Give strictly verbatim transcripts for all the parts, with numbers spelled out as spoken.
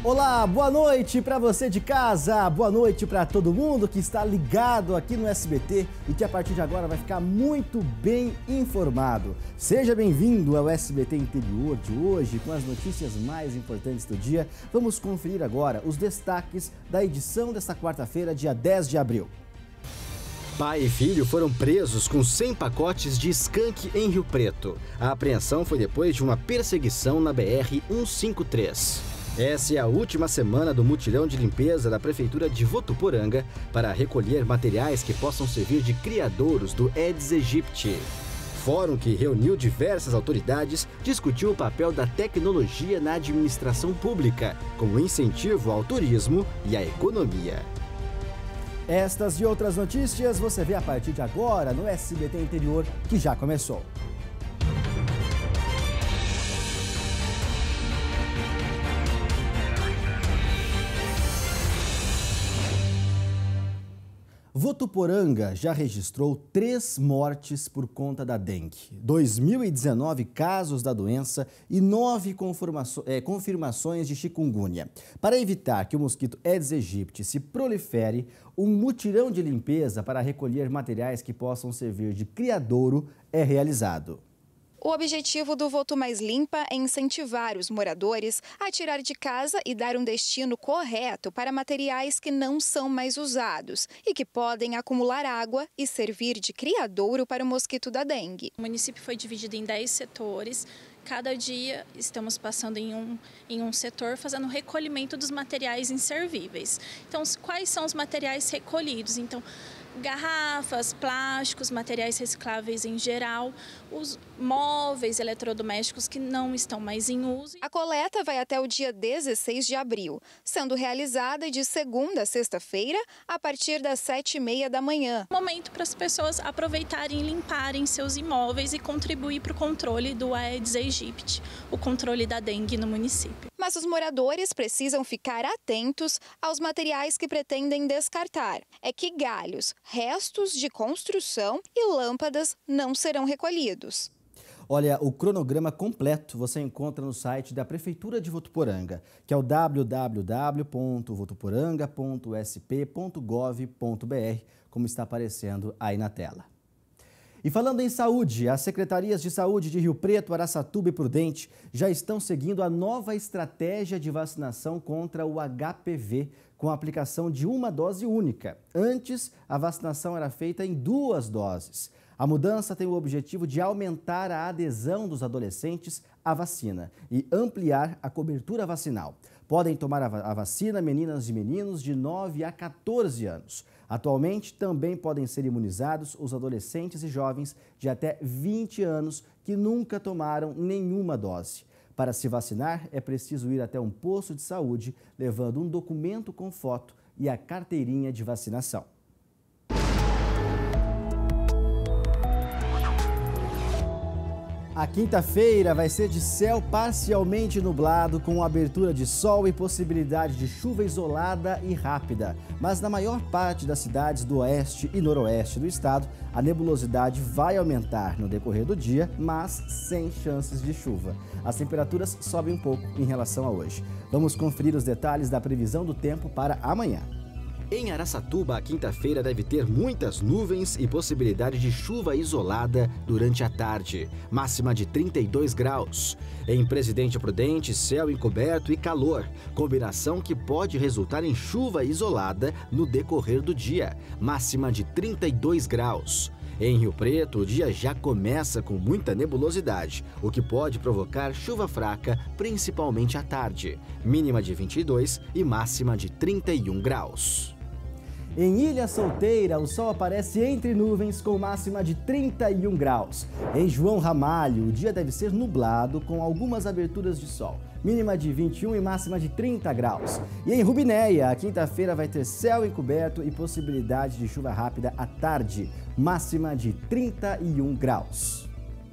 Olá, boa noite para você de casa, boa noite para todo mundo que está ligado aqui no S B T e que a partir de agora vai ficar muito bem informado. Seja bem-vindo ao S B T Interior de hoje com as notícias mais importantes do dia. Vamos conferir agora os destaques da edição desta quarta-feira, dia dez de abril. Pai e filho foram presos com cem pacotes de skunk em Rio Preto. A apreensão foi depois de uma perseguição na B R cento e cinquenta e três. Essa é a última semana do mutirão de limpeza da Prefeitura de Votuporanga para recolher materiais que possam servir de criadouros do Aedes aegypti. Fórum que reuniu diversas autoridades discutiu o papel da tecnologia na administração pública, como incentivo ao turismo e à economia. Estas e outras notícias você vê a partir de agora no S B T Interior, que já começou. Votuporanga já registrou três mortes por conta da dengue, dois mil e dezenove casos da doença e nove confirmações de chikungunya. Para evitar que o mosquito Aedes aegypti se prolifere, um mutirão de limpeza para recolher materiais que possam servir de criadouro é realizado. O objetivo do Voto Mais Limpa é incentivar os moradores a tirar de casa e dar um destino correto para materiais que não são mais usados e que podem acumular água e servir de criadouro para o mosquito da dengue. O município foi dividido em dez setores. Cada dia estamos passando em um, em um setor fazendo o recolhimento dos materiais inservíveis. Então, quais são os materiais recolhidos? Então, garrafas, plásticos, materiais recicláveis em geral, os móveis, eletrodomésticos que não estão mais em uso. A coleta vai até o dia dezesseis de abril, sendo realizada de segunda a sexta-feira, a partir das sete e meia da manhã. Momento para as pessoas aproveitarem e limparem seus imóveis e contribuir para o controle do Aedes aegypti, o controle da dengue no município. Mas os moradores precisam ficar atentos aos materiais que pretendem descartar. É que galhos, restos de construção e lâmpadas não serão recolhidos. Olha, o cronograma completo você encontra no site da Prefeitura de Votuporanga, que é o w w w ponto votuporanga ponto s p ponto gov ponto b r, como está aparecendo aí na tela. E falando em saúde, as secretarias de saúde de Rio Preto, Araçatuba e Prudente já estão seguindo a nova estratégia de vacinação contra o H P V, com a aplicação de uma dose única. Antes, a vacinação era feita em duas doses. A mudança tem o objetivo de aumentar a adesão dos adolescentes à vacina e ampliar a cobertura vacinal. Podem tomar a vacina meninas e meninos de nove a quatorze anos. Atualmente, também podem ser imunizados os adolescentes e jovens de até vinte anos que nunca tomaram nenhuma dose. Para se vacinar, é preciso ir até um posto de saúde, levando um documento com foto e a carteirinha de vacinação. A quinta-feira vai ser de céu parcialmente nublado, com abertura de sol e possibilidade de chuva isolada e rápida. Mas na maior parte das cidades do oeste e noroeste do estado, a nebulosidade vai aumentar no decorrer do dia, mas sem chances de chuva. As temperaturas sobem um pouco em relação a hoje. Vamos conferir os detalhes da previsão do tempo para amanhã. Em Araçatuba, a quinta-feira deve ter muitas nuvens e possibilidade de chuva isolada durante a tarde, máxima de trinta e dois graus. Em Presidente Prudente, céu encoberto e calor, combinação que pode resultar em chuva isolada no decorrer do dia, máxima de trinta e dois graus. Em Rio Preto, o dia já começa com muita nebulosidade, o que pode provocar chuva fraca, principalmente à tarde, mínima de vinte e dois e máxima de trinta e um graus. Em Ilha Solteira, o sol aparece entre nuvens com máxima de trinta e um graus. Em João Ramalho, o dia deve ser nublado com algumas aberturas de sol, mínima de vinte e um e máxima de trinta graus. E em Rubinéia, a quinta-feira vai ter céu encoberto e possibilidade de chuva rápida à tarde, máxima de trinta e um graus.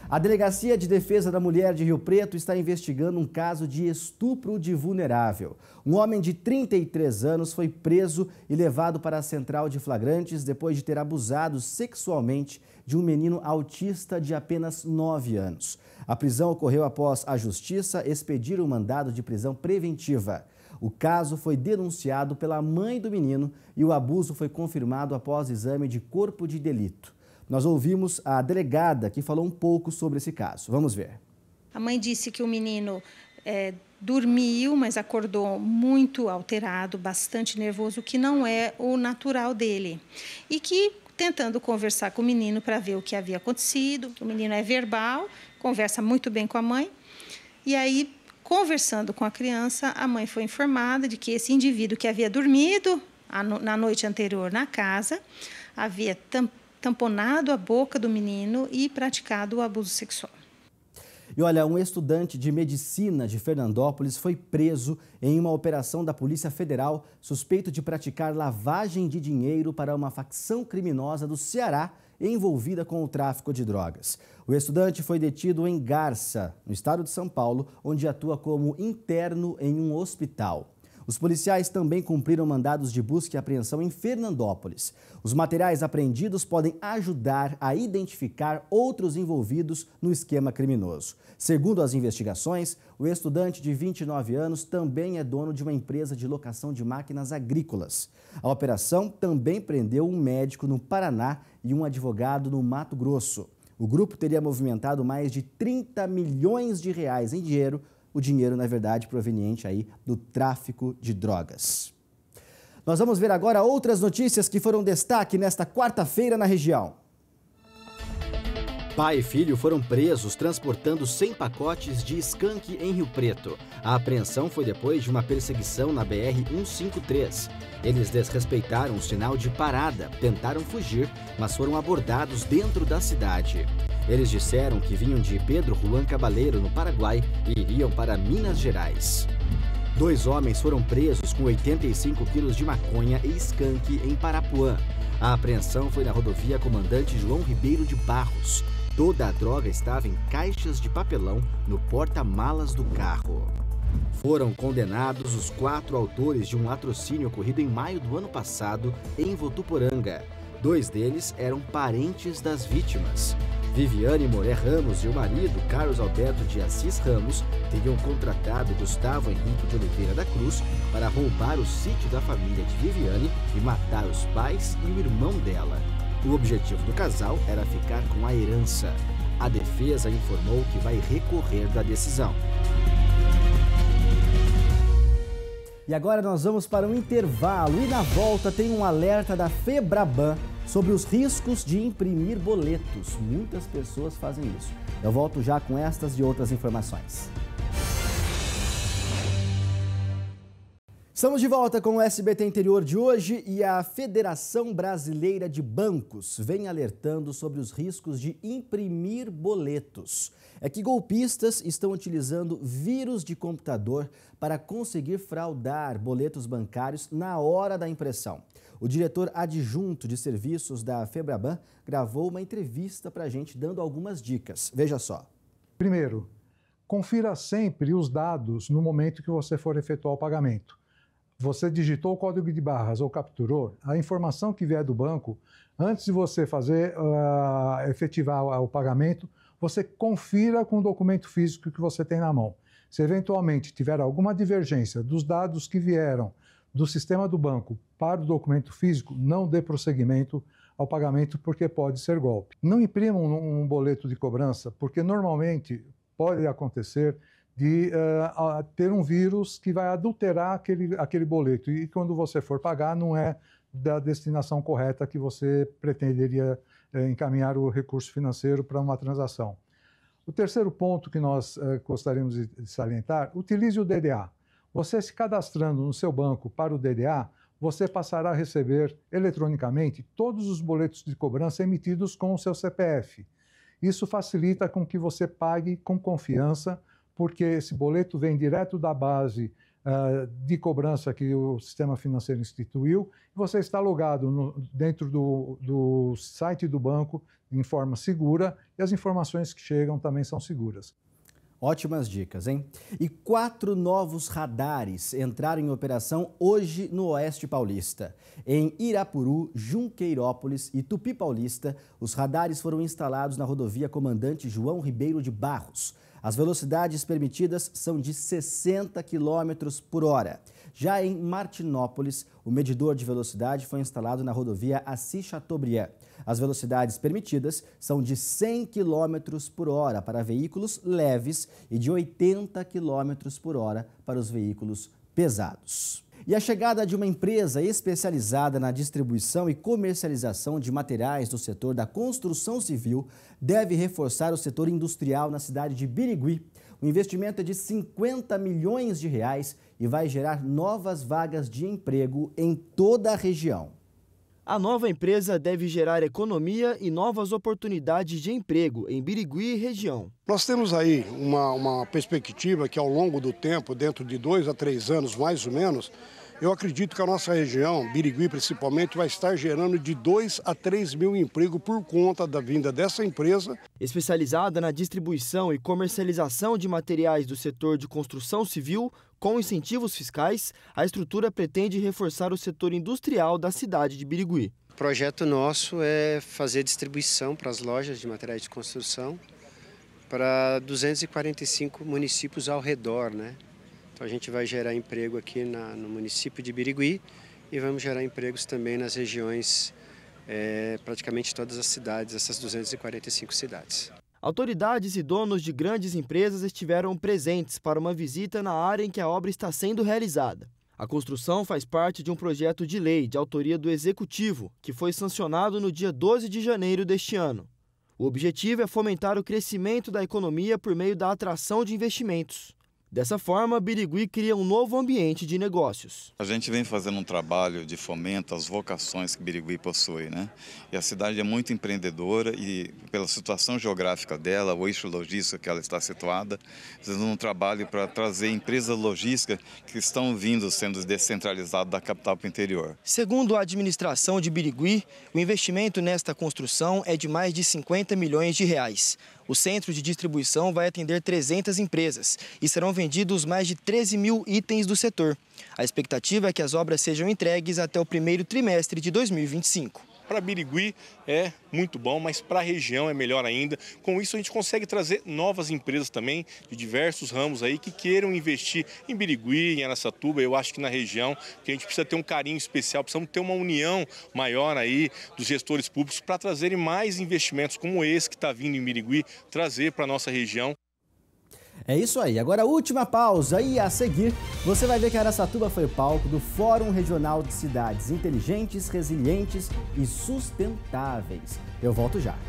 A Delegacia de Defesa da Mulher de Rio Preto está investigando um caso de estupro de vulnerável. Um homem de trinta e três anos foi preso e levado para a central de flagrantes depois de ter abusado sexualmente de um menino autista de apenas nove anos. A prisão ocorreu após a Justiça expedir um mandado de prisão preventiva. O caso foi denunciado pela mãe do menino e o abuso foi confirmado após exame de corpo de delito. Nós ouvimos a delegada que falou um pouco sobre esse caso. Vamos ver. A mãe disse que o menino é, dormiu, mas acordou muito alterado, bastante nervoso, que não é o natural dele. E que, tentando conversar com o menino para ver o que havia acontecido, o menino é verbal, conversa muito bem com a mãe. E aí, conversando com a criança, a mãe foi informada de que esse indivíduo que havia dormido na noite anterior na casa, havia tampado, tamponado a boca do menino e praticado o abuso sexual. E olha, um estudante de medicina de Fernandópolis foi preso em uma operação da Polícia Federal suspeito de praticar lavagem de dinheiro para uma facção criminosa do Ceará envolvida com o tráfico de drogas. O estudante foi detido em Garça, no estado de São Paulo, onde atua como interno em um hospital. Os policiais também cumpriram mandados de busca e apreensão em Fernandópolis. Os materiais apreendidos podem ajudar a identificar outros envolvidos no esquema criminoso. Segundo as investigações, o estudante de vinte e nove anos também é dono de uma empresa de locação de máquinas agrícolas. A operação também prendeu um médico no Paraná e um advogado no Mato Grosso. O grupo teria movimentado mais de trinta milhões de reais em dinheiro, o dinheiro, na verdade, proveniente aí do tráfico de drogas. Nós vamos ver agora outras notícias que foram destaque nesta quarta-feira na região. Pai e filho foram presos transportando cem pacotes de skunk em Rio Preto. A apreensão foi depois de uma perseguição na B R cento e cinquenta e três. Eles desrespeitaram o sinal de parada, tentaram fugir, mas foram abordados dentro da cidade. Eles disseram que vinham de Pedro Juan Cabaleiro, no Paraguai, e iriam para Minas Gerais. Dois homens foram presos com oitenta e cinco quilos de maconha e skunk em Parapuã. A apreensão foi na rodovia Comandante João Ribeiro de Barros. Toda a droga estava em caixas de papelão no porta-malas do carro. Foram condenados os quatro autores de um latrocínio ocorrido em maio do ano passado em Votuporanga. Dois deles eram parentes das vítimas. Viviane Moré Ramos e o marido, Carlos Alberto de Assis Ramos, teriam contratado Gustavo Henrique de Oliveira da Cruz para roubar o sítio da família de Viviane e matar os pais e o irmão dela. O objetivo do casal era ficar com a herança. A defesa informou que vai recorrer da decisão. E agora nós vamos para um intervalo e na volta tem um alerta da Febraban sobre os riscos de imprimir boletos. Muitas pessoas fazem isso. Eu volto já com estas e outras informações. Estamos de volta com o S B T Interior de hoje e a Federação Brasileira de Bancos vem alertando sobre os riscos de imprimir boletos. É que golpistas estão utilizando vírus de computador para conseguir fraudar boletos bancários na hora da impressão. O diretor adjunto de serviços da Febraban gravou uma entrevista para a gente dando algumas dicas. Veja só. Primeiro, confira sempre os dados no momento que você for efetuar o pagamento. Você digitou o código de barras ou capturou, a informação que vier do banco, antes de você fazer, uh, efetivar o, o pagamento, você confira com o documento físico que você tem na mão. Se eventualmente tiver alguma divergência dos dados que vieram do sistema do banco para o documento físico, não dê prosseguimento ao pagamento porque pode ser golpe. Não imprima um, um boleto de cobrança porque normalmente pode acontecer de uh, ter um vírus que vai adulterar aquele, aquele boleto e quando você for pagar não é da destinação correta que você pretenderia uh, encaminhar o recurso financeiro para uma transação. O terceiro ponto que nós uh, gostaríamos de salientar, utilize o D D A. Você se cadastrando no seu banco para o D D A, você passará a receber eletronicamente todos os boletos de cobrança emitidos com o seu C P F. Isso facilita com que você pague com confiança, porque esse boleto vem direto da base uh, de cobrança que o sistema financeiro instituiu. Você está logado no, dentro do, do site do banco em forma segura e as informações que chegam também são seguras. Ótimas dicas, hein? E quatro novos radares entraram em operação hoje no Oeste Paulista. Em Irapuru, Junqueirópolis e Tupi Paulista, os radares foram instalados na rodovia Comandante João Ribeiro de Barros. As velocidades permitidas são de sessenta quilômetros por hora. Já em Martinópolis, o medidor de velocidade foi instalado na rodovia Assis Chateaubriand. As velocidades permitidas são de cem quilômetros por hora para veículos leves e de oitenta quilômetros por hora para os veículos pesados. E a chegada de uma empresa especializada na distribuição e comercialização de materiais do setor da construção civil deve reforçar o setor industrial na cidade de Birigui. O investimento é de cinquenta milhões de reais e vai gerar novas vagas de emprego em toda a região. A nova empresa deve gerar economia e novas oportunidades de emprego em Birigui e região. Nós temos aí uma, uma perspectiva que ao longo do tempo, dentro de dois a três anos mais ou menos, eu acredito que a nossa região, Birigui principalmente, vai estar gerando de dois a três mil empregos por conta da vinda dessa empresa. Especializada na distribuição e comercialização de materiais do setor de construção civil, com incentivos fiscais, a estrutura pretende reforçar o setor industrial da cidade de Birigui. O projeto nosso é fazer distribuição para as lojas de materiais de construção para duzentos e quarenta e cinco municípios ao redor, né? Então a gente vai gerar emprego aqui na, no município de Birigui e vamos gerar empregos também nas regiões, é, praticamente todas as cidades, essas duzentas e quarenta e cinco cidades. Autoridades e donos de grandes empresas estiveram presentes para uma visita na área em que a obra está sendo realizada. A construção faz parte de um projeto de lei de autoria do Executivo, que foi sancionado no dia doze de janeiro deste ano. O objetivo é fomentar o crescimento da economia por meio da atração de investimentos. Dessa forma, Birigui cria um novo ambiente de negócios. A gente vem fazendo um trabalho de fomento às vocações que Birigui possui, né? E a cidade é muito empreendedora e, pela situação geográfica dela, o eixo logístico que ela está situada, fazendo um trabalho para trazer empresas logísticas que estão vindo sendo descentralizadas da capital para o interior. Segundo a administração de Birigui, o investimento nesta construção é de mais de cinquenta milhões de reais. O centro de distribuição vai atender trezentas empresas e serão vendidos mais de treze mil itens do setor. A expectativa é que as obras sejam entregues até o primeiro trimestre de dois mil e vinte e cinco. Para Birigui é muito bom, mas para a região é melhor ainda. Com isso a gente consegue trazer novas empresas também de diversos ramos aí que queiram investir em Birigui, em Araçatuba. Eu acho que na região que a gente precisa ter um carinho especial, precisamos ter uma união maior aí dos gestores públicos para trazerem mais investimentos como esse que está vindo em Birigui, trazer para a nossa região. É isso aí. Agora a última pausa e a seguir você vai ver que Araçatuba foi palco do Fórum Regional de Cidades Inteligentes, Resilientes e Sustentáveis. Eu volto já.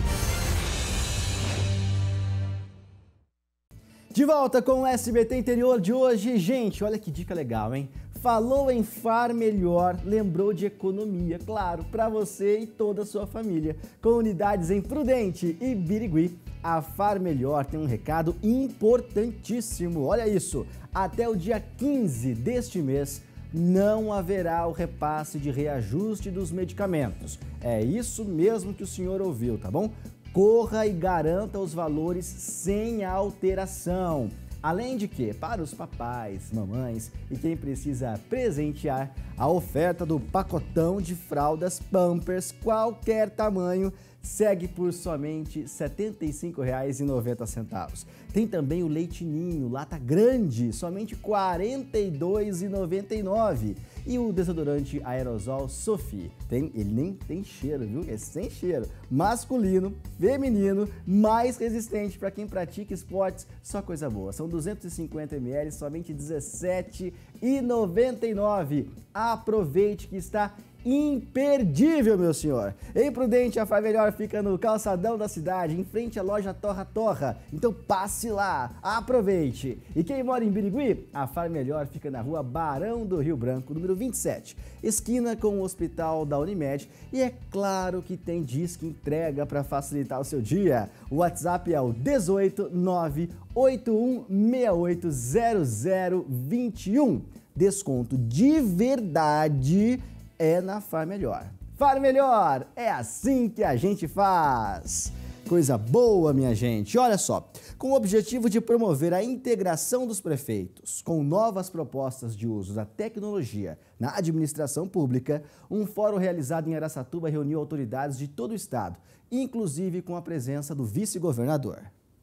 De volta com o S B T Interior de hoje. Gente, olha que dica legal, hein? Falou em Far Melhor, lembrou de economia, claro, para você e toda a sua família. Com unidades em Prudente e Birigui, a Far Melhor tem um recado importantíssimo. Olha isso, até o dia quinze deste mês não haverá o repasse de reajuste dos medicamentos. É isso mesmo que o senhor ouviu, tá bom? Corra e garanta os valores sem alteração. Além de que, para os papais, mamães e quem precisa presentear, a oferta do pacotão de fraldas Pampers, qualquer tamanho, segue por somente setenta e cinco reais e noventa centavos. Tem também o leite ninho, lata grande, somente quarenta e dois reais e noventa e nove centavos. E o desodorante aerosol Sophie, tem, ele nem tem cheiro, viu? É sem cheiro. Masculino, feminino, mais resistente para quem pratica esportes, só coisa boa. São duzentos e cinquenta mililitros, somente dezessete reais e noventa e nove centavos. Aproveite que está imperdível, meu senhor. Em Prudente, a Far Melhor fica no calçadão da cidade, em frente à loja Torra Torra. Então passe lá, aproveite. E quem mora em Birigui, a Far Melhor fica na rua Barão do Rio Branco, número vinte e sete, esquina com o Hospital da Unimed. E é claro que tem disque entrega para facilitar o seu dia. O WhatsApp é o dezoito, nove oito um seis oito zero zero dois um. Desconto de verdade é na Far Melhor. Far Melhor, é assim que a gente faz. Coisa boa, minha gente. Olha só, com o objetivo de promover a integração dos prefeitos com novas propostas de uso da tecnologia na administração pública, um fórum realizado em Araçatuba reuniu autoridades de todo o estado, inclusive com a presença do vice-governador.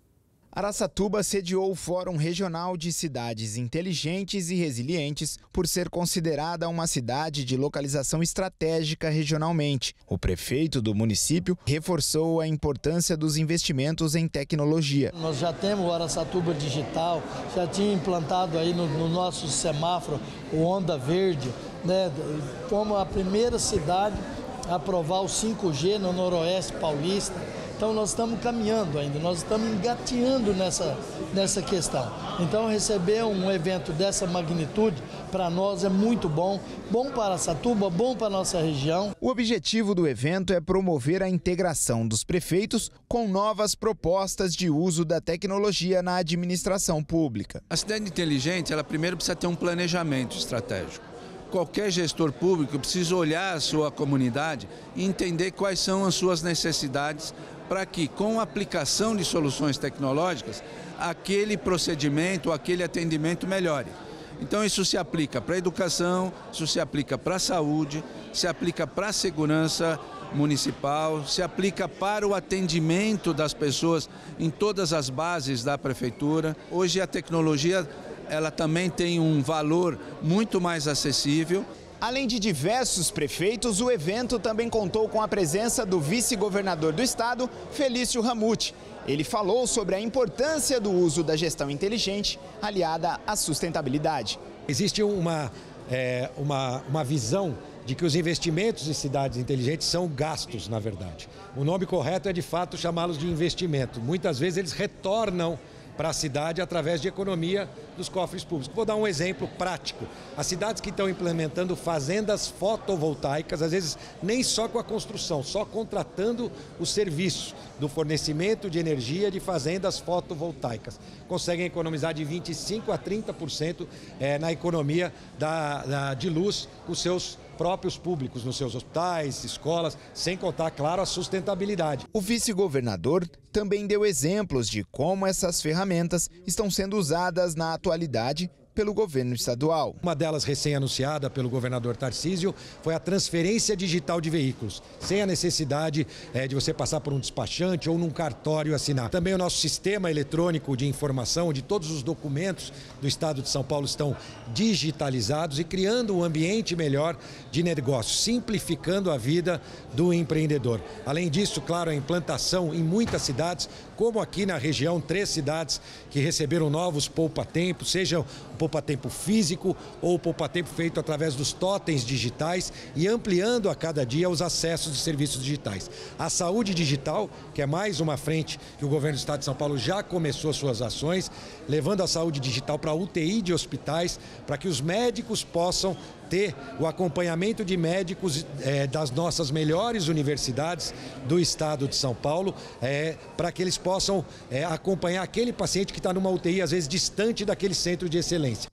Araçatuba sediou o Fórum Regional de Cidades Inteligentes e Resilientes por ser considerada uma cidade de localização estratégica regionalmente. O prefeito do município reforçou a importância dos investimentos em tecnologia. Nós já temos o Araçatuba Digital, já tinha implantado aí no, no nosso semáforo o Onda Verde, né? Fomos a primeira cidade a aprovar o cinco G no Noroeste Paulista. Então nós estamos caminhando ainda, nós estamos engateando nessa, nessa questão. Então receber um evento dessa magnitude para nós é muito bom, bom para Araçatuba, bom para a nossa região. O objetivo do evento é promover a integração dos prefeitos com novas propostas de uso da tecnologia na administração pública. A cidade inteligente, ela primeiro precisa ter um planejamento estratégico. Qualquer gestor público precisa olhar a sua comunidade e entender quais são as suas necessidades para que, com a aplicação de soluções tecnológicas, aquele procedimento, aquele atendimento melhore. Então isso se aplica para a educação, isso se aplica para a saúde, se aplica para a segurança municipal, se aplica para o atendimento das pessoas em todas as bases da prefeitura. Hoje a tecnologia, ela também tem um valor muito mais acessível. Além de diversos prefeitos, o evento também contou com a presença do vice-governador do estado, Felício Ramute. Ele falou sobre a importância do uso da gestão inteligente aliada à sustentabilidade. Existe uma, é, uma, uma visão de que os investimentos em cidades inteligentes são gastos, na verdade. O nome correto é, de fato, chamá-los de investimento. Muitas vezes eles retornam para a cidade através de economia dos cofres públicos. Vou dar um exemplo prático. As cidades que estão implementando fazendas fotovoltaicas, às vezes nem só com a construção, só contratando o serviço do fornecimento de energia de fazendas fotovoltaicas, conseguem economizar de vinte e cinco por cento a trinta por cento é, na economia da, da, de luz com seus próprios públicos, nos seus hospitais, escolas, sem contar, claro, a sustentabilidade. O vice-governador também deu exemplos de como essas ferramentas estão sendo usadas na atualidade pelo governo estadual. Uma delas, recém-anunciada pelo governador Tarcísio, foi a transferência digital de veículos, sem a necessidade é, de você passar por um despachante ou num cartório assinar. Também o nosso sistema eletrônico de informação de todos os documentos do estado de São Paulo estão digitalizados e criando um ambiente melhor de negócio, simplificando a vida do empreendedor. Além disso, claro, a implantação em muitas cidades, como aqui na região, três cidades que receberam novos poupa-tempos, seja o poupa-tempo físico ou o poupa-tempo feito através dos totens digitais e ampliando a cada dia os acessos de serviços digitais. A saúde digital, que é mais uma frente que o governo do estado de São Paulo já começou suas ações, levando a saúde digital para a U T I de hospitais, para que os médicos possam ter o acompanhamento de médicos é, das nossas melhores universidades do estado de São Paulo, é, para que eles possam é, acompanhar aquele paciente que está numa U T I, às vezes distante daquele centro de excelência.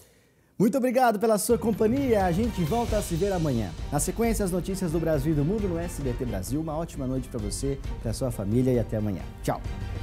Muito obrigado pela sua companhia. A gente volta a se ver amanhã. Na sequência, as notícias do Brasil e do mundo no S B T Brasil. Uma ótima noite para você, para sua família e até amanhã. Tchau.